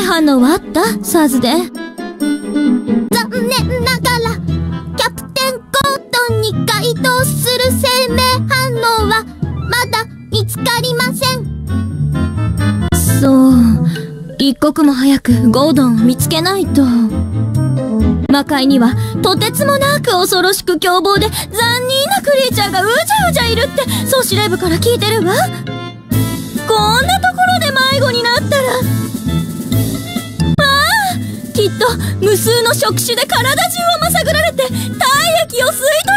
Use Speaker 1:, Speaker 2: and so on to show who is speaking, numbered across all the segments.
Speaker 1: 反応はあった？SARSで。
Speaker 2: 残念ながらキャプテンゴードンに該当する生命反応はまだ見つかりません。
Speaker 1: そう、一刻も早くゴードンを見つけないと。魔界にはとてつもなく恐ろしく凶暴で残忍なクリーチャーがうじゃうじゃいるって総司令部から聞いてるわ。こんなところで迷子になったら、きっと無数の触手で体中をまさぐられて体液を吸い取ら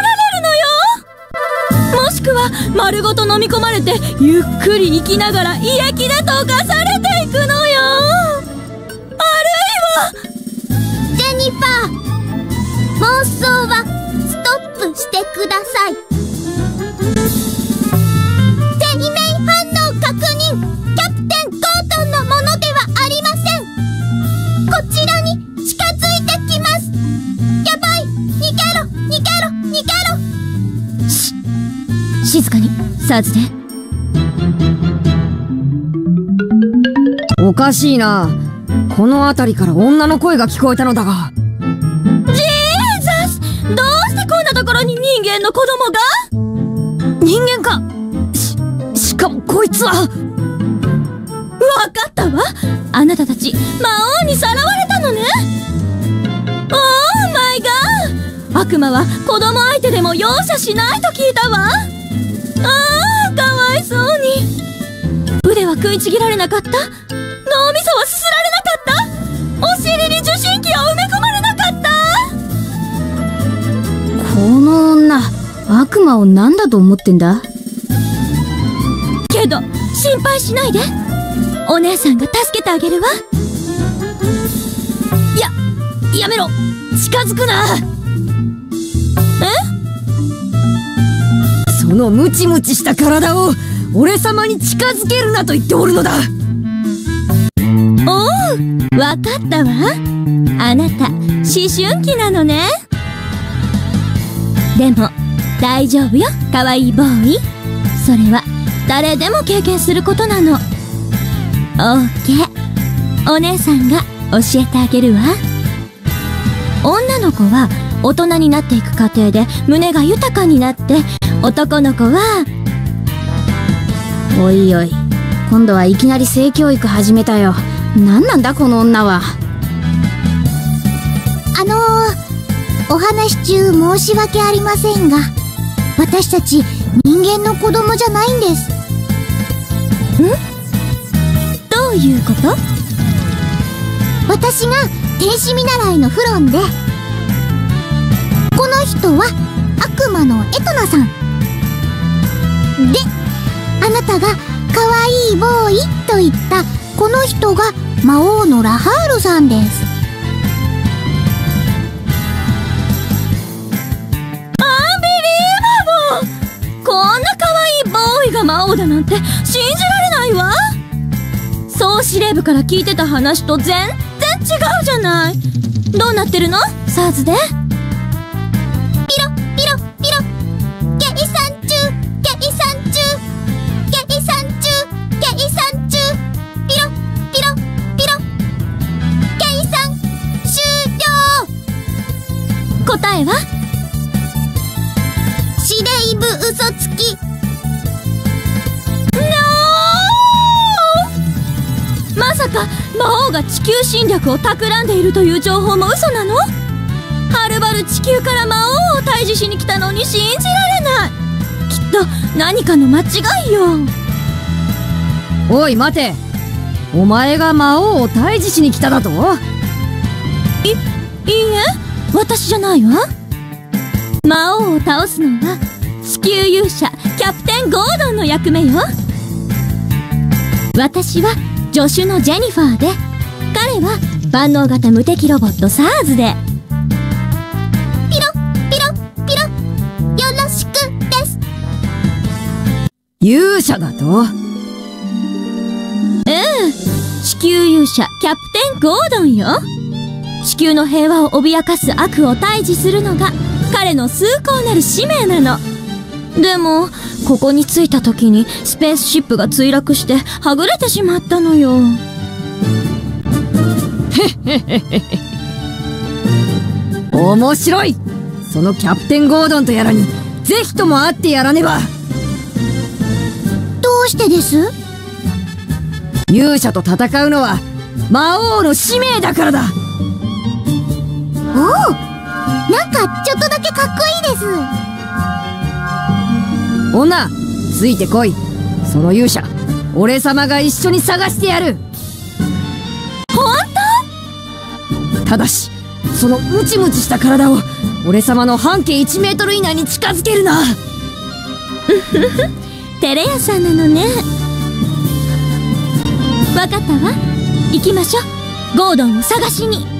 Speaker 1: れるのよ。もしくは丸ごと飲み込まれてゆっくり生きながら胃液で溶かされていくのよ。あるいは
Speaker 2: ジェニファー、妄想はストップしてください。生命反応確認。キャプテンゴードンのものではありません。こちらに近づいてきます。やばい、逃げろ逃げろ逃げろ。
Speaker 1: 静かに、SARSで。
Speaker 3: おかしいな。この辺りから女の声が聞こえたのだが。
Speaker 1: ジーザス、どうしてこんなところに人間の子供が？
Speaker 3: 人間か。しかもこいつは。
Speaker 1: わかったわ。あなたたち魔王にさらわれたのね。オーマイガー、悪魔は子供相手でも容赦しないと聞いたわ。かわいそうに。腕は食いちぎられなかった？脳みそはすすられなかった？お尻に受信機は埋め込まれなかった？
Speaker 4: この女、悪魔を何だと思ってんだ？
Speaker 1: けど心配しないで、お姉さんが助けてあげるわ。
Speaker 3: やめろ、近づくな。そのムチムチした体を俺様に近づけるなと言っておるのだ。
Speaker 1: おう、わかったわ。あなた思春期なのね。でも大丈夫よ、かわいいボーイ。それは誰でも経験することなの。オーケー、お姉さんが教えてあげるわ。女の子は大人になっていく過程で胸が豊かになって、男の子は。
Speaker 4: おいおい、今度はいきなり性教育始めたよ。何なんだこの女は。
Speaker 2: お話中申し訳ありませんが、私たち人間の子供じゃないんです。
Speaker 1: どういうこと？
Speaker 2: 私が天使見習いのフロンで、この人は悪魔のエトナさんで、あなたが可愛いボーイと言ったこの人が魔王のラハールさんです。
Speaker 1: アンビリーバボー！こんな可愛いボーイが魔王だなんて信じられないわ。総司令部から聞いてた話と全然違うじゃない。どうなってるの？SARSで。
Speaker 2: ピロピロピロ、計算中計算中計算中計算中、ピロピロピロ、計算終了。
Speaker 1: 答えは？
Speaker 2: 司令部嘘つき。
Speaker 1: まさか魔王が地球侵略を企んでいるという情報も嘘なの？はるばる地球から魔王を退治しに来たのに信じられない。きっと何かの間違いよ。
Speaker 3: おい待て、お前が魔王を退治しに来ただと？
Speaker 1: いいえ、私じゃないわ。魔王を倒すのは地球勇者キャプテンゴードンの役目よ。私は助手のジェニファーで、彼は万能型無敵ロボットSARSで。
Speaker 2: ピロピロピロ、よろしくです。
Speaker 3: 勇者だと？
Speaker 1: 地球勇者キャプテンゴードンよ。地球の平和を脅かす悪を退治するのが彼の崇高なる使命なの。でもここに着いた時にスペースシップが墜落してはぐれてしまったのよ。
Speaker 3: 面白い。そのキャプテンゴードンとやらにぜひとも会ってやらねば。
Speaker 2: どうしてです？
Speaker 3: 勇者と戦うのは魔王の使命だからだ。
Speaker 2: おお、なんかちょっとだけかっこいいです。
Speaker 3: 女、ついてこい。その勇者、俺様が一緒に探してやる。
Speaker 1: 本
Speaker 3: ただしそのムチムチした体を俺様の半径1メートル以内に近づけるな。
Speaker 1: 当？テレ屋さんなのね。わかったわ。行きましょう。ゴードンを探しに。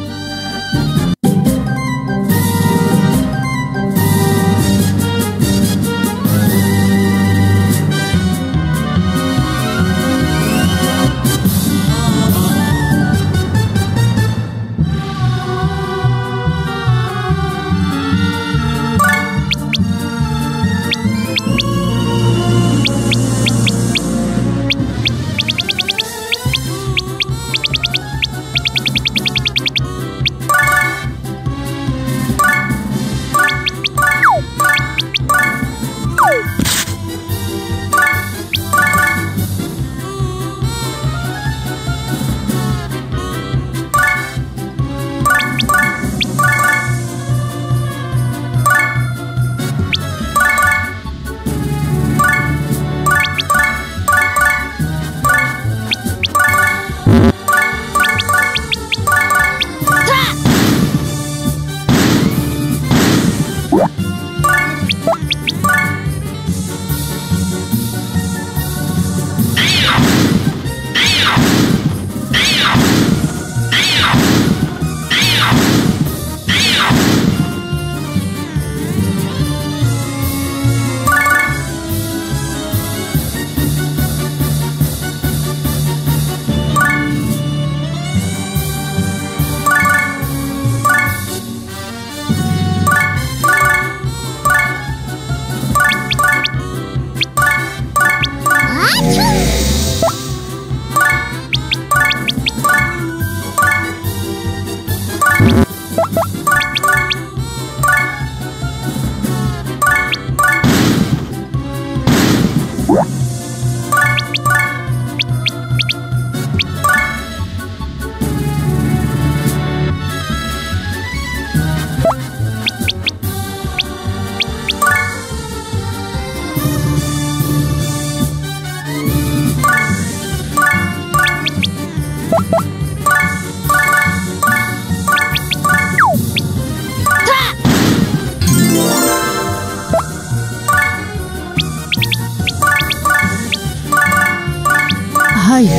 Speaker 3: はい。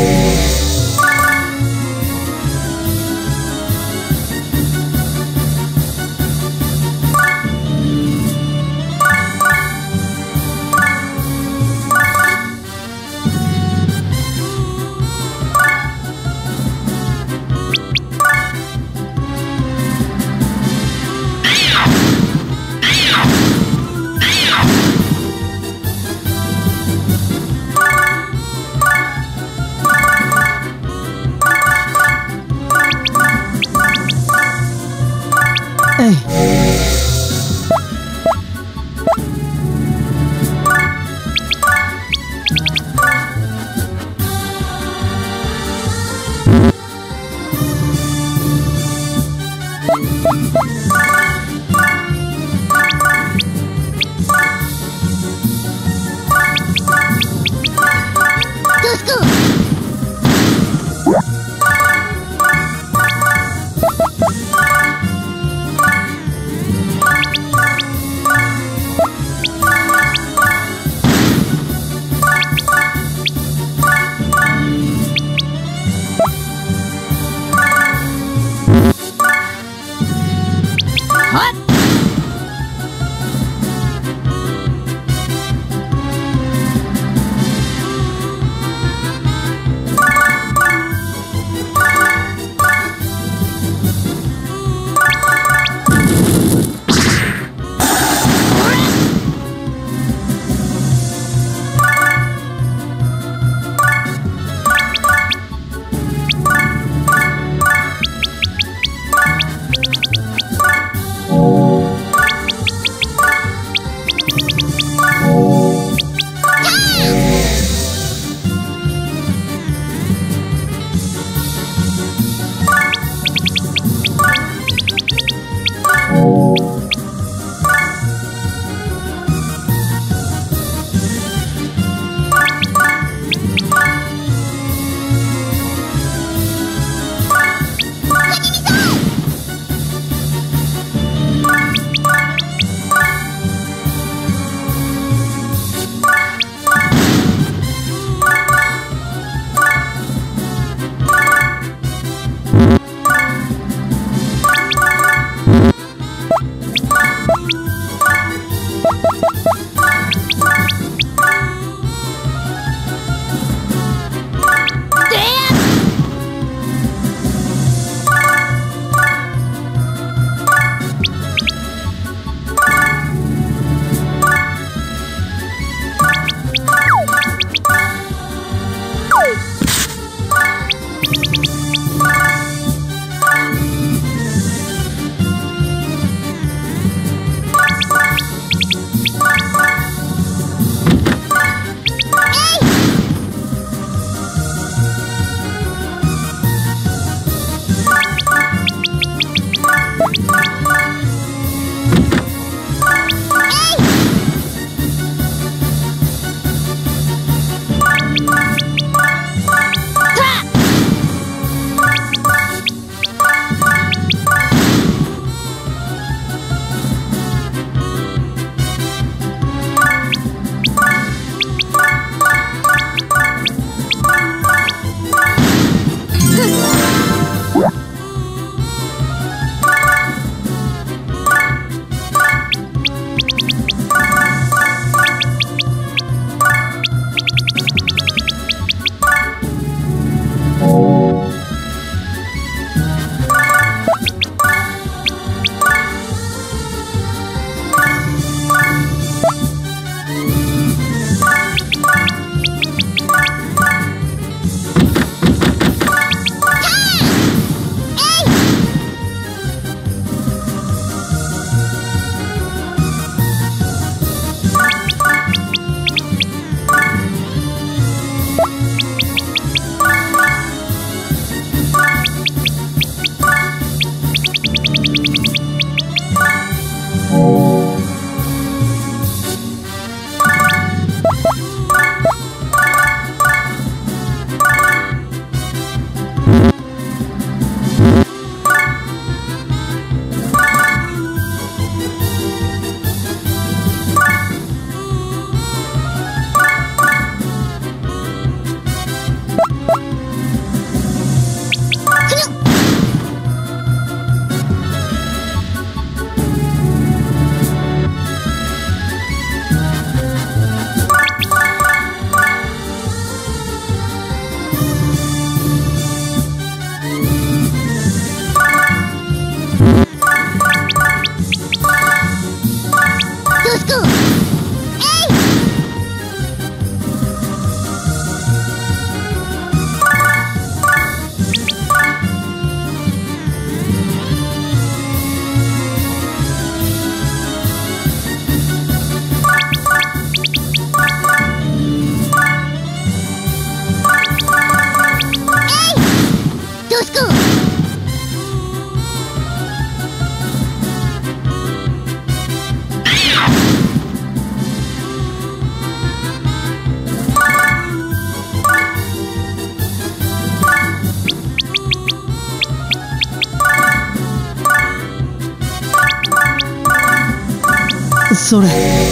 Speaker 5: それ。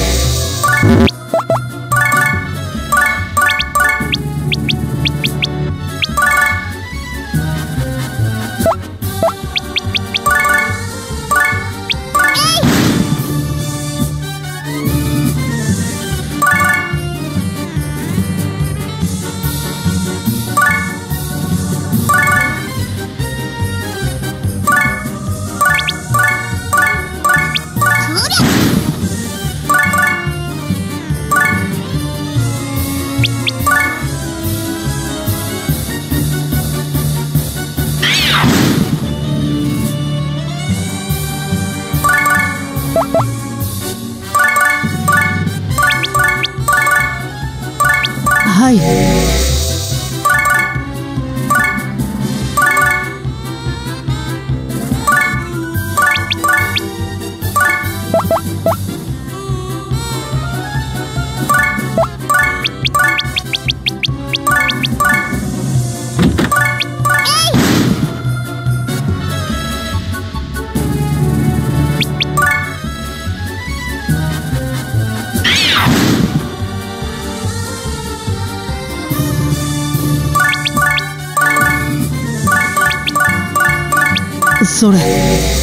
Speaker 5: はい。それ。